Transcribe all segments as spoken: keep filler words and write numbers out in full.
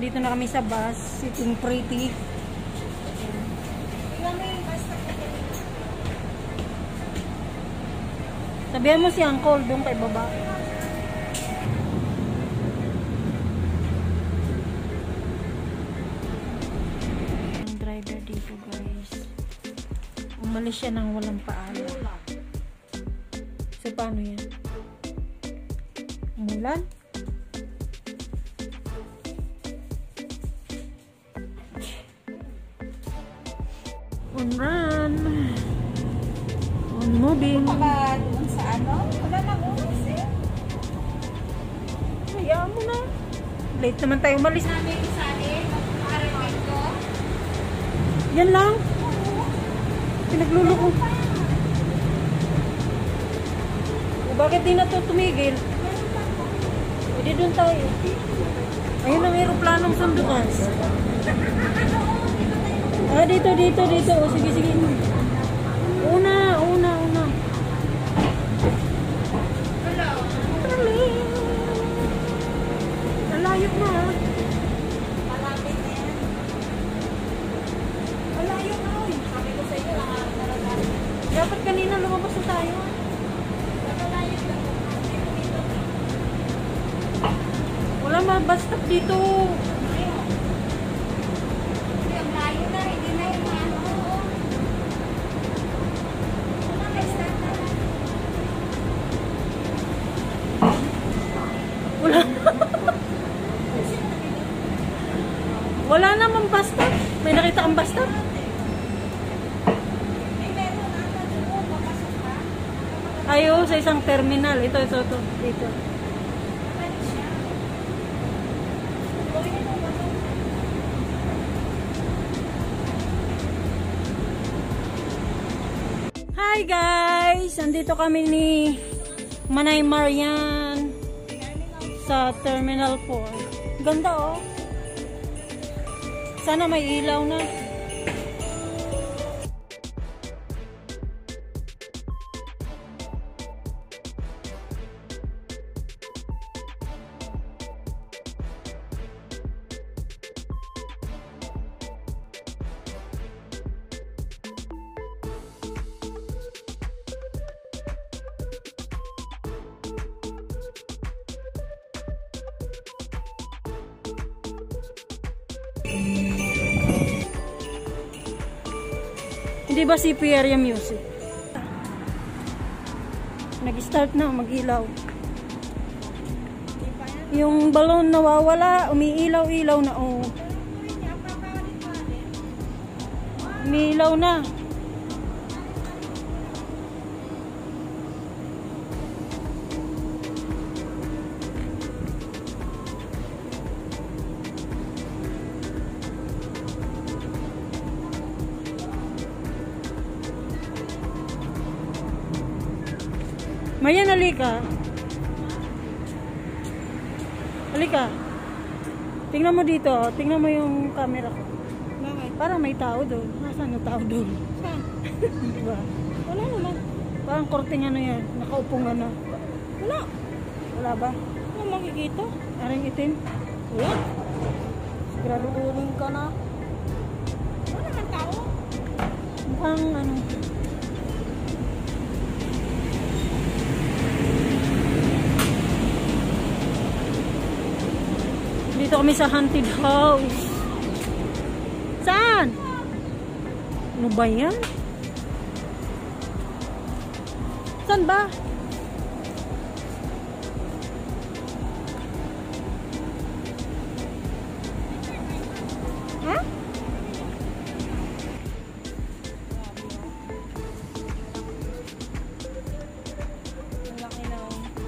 Nandito na kami sa bus. Sitting pretty. Sabihan mo si Uncle doon kay baba. Ang driver dito guys. Umalis siya nang walang paalam. So paano yan? Umulan? On run. On moving. Baka doon sa ano? Wala na oras eh. Hayaan mo na. Late naman tayo umalis. Namin isali, mag-aarapin ko. Yan lang. Pinagluloko. O bakit di na to tumigil? Pwede doon tayo. Ayun ang aeroplanong sundukan. Ah, dito, dito, dito. O, sige, sige. Una, una, una. Hello. Malayo na. Malapit na yan. Malayo na. Sabi ko sa inyo, nakakaralan. Dapat kanina lumabas na tayo. Malayo na. Wala ma, bus stop dito. Malayo na. Hindi na yung ano. Wala. Wala namang bus stop. May nakita kang bus stop? Ayo, sa isang terminal. Ito, ito, ito. Dito. Hi guys! Andito kami ni Manay Marian sa Terminal four. Ganda oh. Sana may ilaw na. Hindi ba C P R yung music? Nag-start na, mag-ilaw. Yung balon nawawala, umiilaw-ilaw na oh. Umiilaw na. Mayan, halika. Halika. Tingnan mo dito. Tingnan mo yung camera ko. Bakit? Parang may tao doon. Nasaan yung tao doon? Saan? Diba? Wala naman. Parang korting ano yan. Nakaupong ano. Wala. Wala ba? Wala makikita. Aring itim? Wala. Sigurado uling ka na. Wala naman tao. Mukhang ano. Dito kami sa haunted house. Saan? Ano ba yan? Saan ba? Ha? Laki na.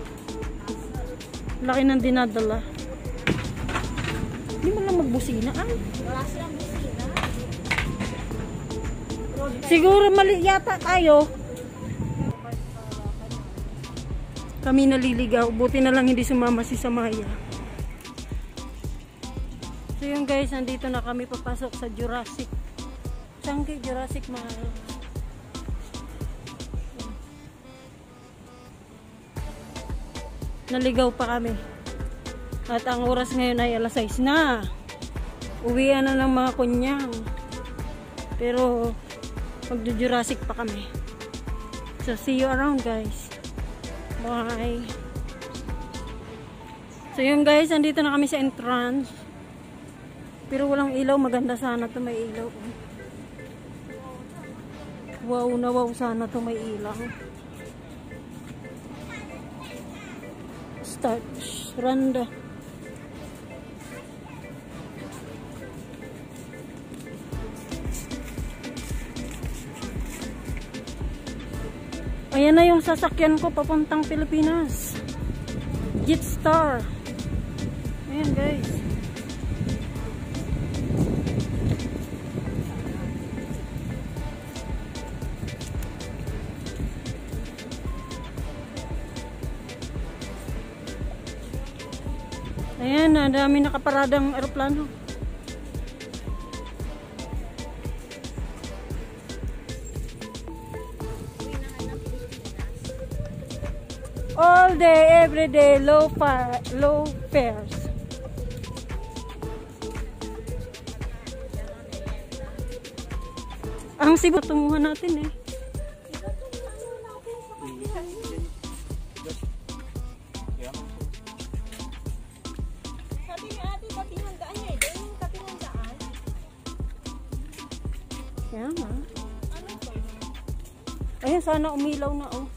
Laki ng dinadala. Hindi mo lang magbusina. Ay. Wala silang busina. Siguro mali yata tayo. Kami naliligaw. Buti na lang hindi sumama si Samaya. So yun guys, nandito na kami papasok sa Jurassic. Changi, Jurassic Mall. Naligaw pa kami. At ang oras ngayon ay alas sais na. Uwian na ng mga kunyang. Pero, magdo-Jurassic pa kami. So, see you around, guys. Bye. So, yun guys, andito na kami sa entrance. Pero walang ilaw. Maganda sana to may ilaw. Wow na wow sana to may ilaw. Start. Randa. Ayan na yung sasakyan ko papuntang Pilipinas. Jetstar. Ayan guys. Ayan na, dami nakaparadang aeroplano. All day, every day, low fare, low fares. Ang Cebu tunguhan natin eh. Sabi ni ate, katinandaan niya eh. Doon yung katinandaan. Kaya nga. Ano to? Ayan, sana umilaw na oh.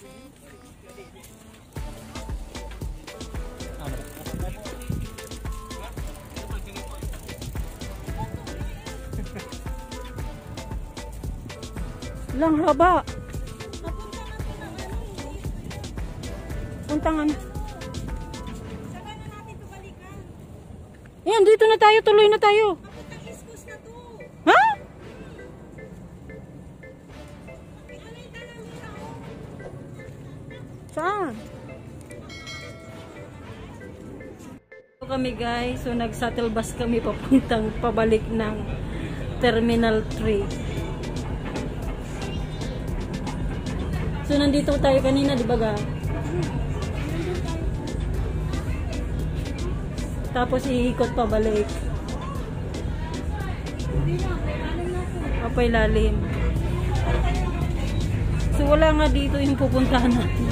Lang haba. Napunta na to ng ano, hindi. Puntangan. Saka na natin to balikan. Ayan, dito na tayo. Tuloy na tayo. Papuntang East Coast na to. Ha? Alay ka lang nila oh. Saan? So kami guys, so nag-shuttle bus kami papuntang pabalik ng Terminal three. So nandito tayo kanina, di ba ga? Tapos iikot pabalik. Apay lalim. So wala nga dito yung pupuntahan natin.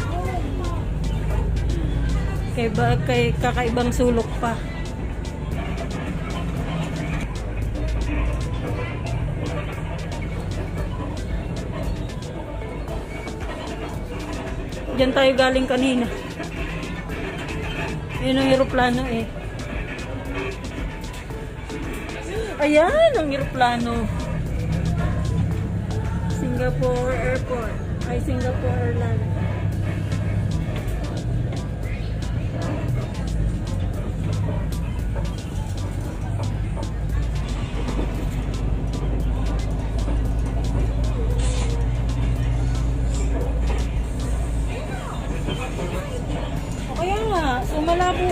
Kay, ba, kay kakaibang sulok pa. Diyan tayo galing kanina. Yun ang aeroplano eh. Ayan ang aeroplano. Singapore Airport. Ay, Singapore Airlines. Kaya nga, so malabo.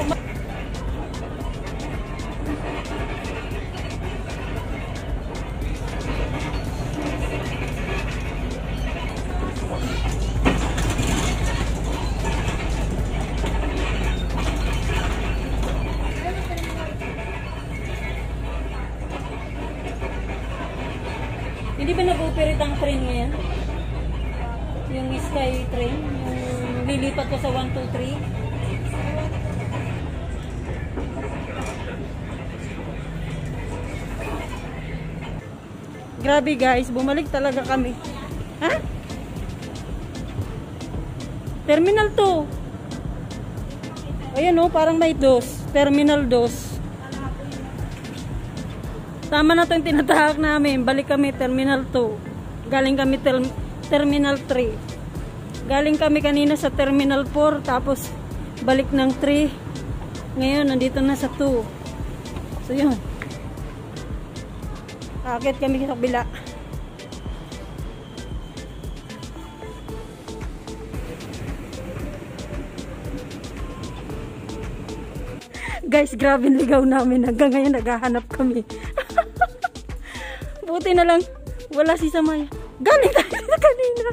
Hindi ba nag-operate ang train ngayon? Yung Sky train, yung lilipat ko sa one two three. Grabe guys, bumalik talaga kami. Ha? Terminal two. Ayan o, parang may dos. Terminal two. Tama na ito yung tinatahak namin. Balik kami Terminal two. Galing kami ter Terminal three. Galing kami kanina sa Terminal four. Tapos balik ng three. Ngayon, nandito na sa two. So yun. Akit kami sa kabila. Guys, grabe ligaw namin. Hanggang ngayon naghahanap kami. Buti na lang wala si Samaya. Galing tayo na kanina.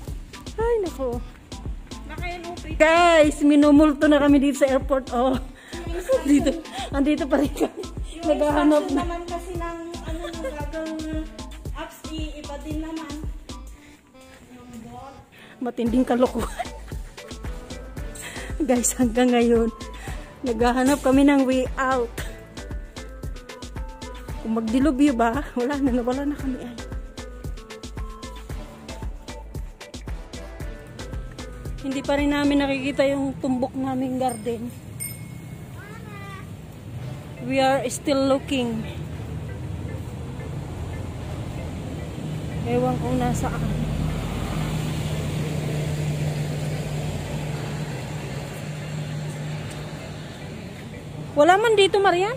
Ay, nako. Guys, minumulto na kami dito sa airport. Oh, Dito, andito pa rin kami. Yung Naghahanap instruction na. naman kasi ng ano ng gagawin apps, i- iba din naman. Yung bot. Matinding kalokohan. Guys, hanggang ngayon, naghahanap kami ng way out. Kung magdilubyo ba, wala na, nawala na kami ay. Hindi pa rin namin nakikita yung tumbok naming garden. We are still looking. Ewan kung nasaan. Wala man dito, Marian.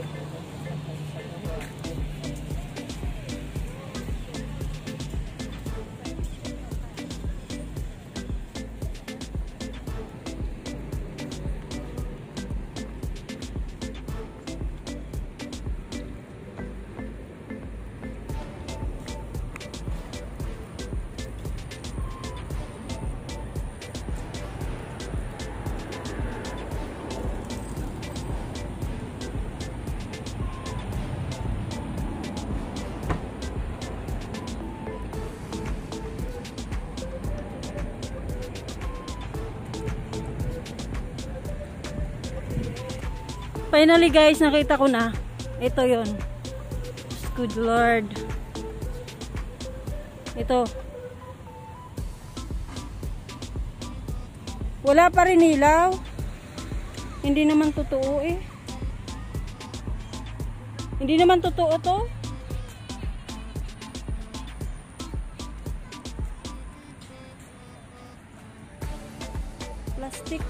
Finally guys, nakita ko na. Ito yon. Good Lord. Ito. Wala pa rin ilaw. Hindi naman totoo eh. Hindi naman totoo to. Plastic.